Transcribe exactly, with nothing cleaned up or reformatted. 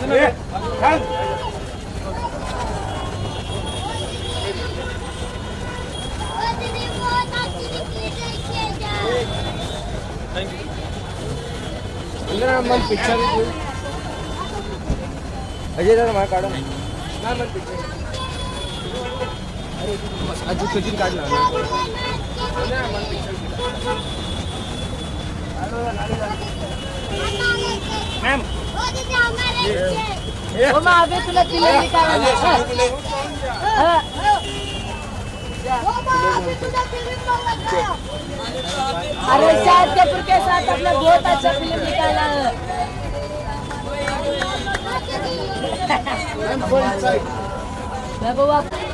मन पिक्चर अजय दादा मला काढा ना मन पिक्चर अरे आज सचिन काढला ना मन पिक्चर मैम वो मैं अभी तुला फिल्म निकालना हां अरे शायद कपूर के साथ अपना बहुत अच्छा फिल्म निकाला है।